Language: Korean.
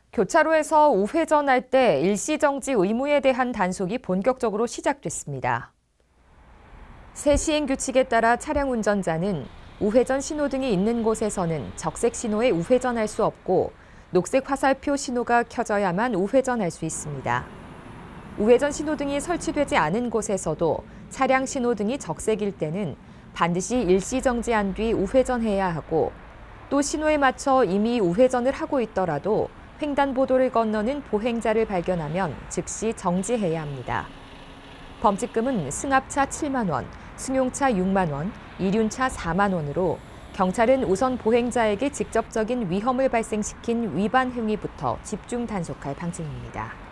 교차로에서 우회전할 때 일시정지 의무에 대한 단속이 본격적으로 시작됐습니다. 새 시행 규칙에 따라 차량 운전자는 우회전 신호등이 있는 곳에서는 적색 신호에 우회전할 수 없고 녹색 화살표 신호가 켜져야만 우회전할 수 있습니다. 우회전 신호등이 설치되지 않은 곳에서도 차량 신호등이 적색일 때는 반드시 일시정지한 뒤 우회전해야 하고 또 신호에 맞춰 이미 우회전을 하고 있더라도 횡단보도를 건너는 보행자를 발견하면 즉시 정지해야 합니다. 범칙금은 승합차 7만 원, 승용차 6만 원, 이륜차 4만 원으로 경찰은 우선 보행자에게 직접적인 위험을 발생시킨 위반 행위부터 집중 단속할 방침입니다.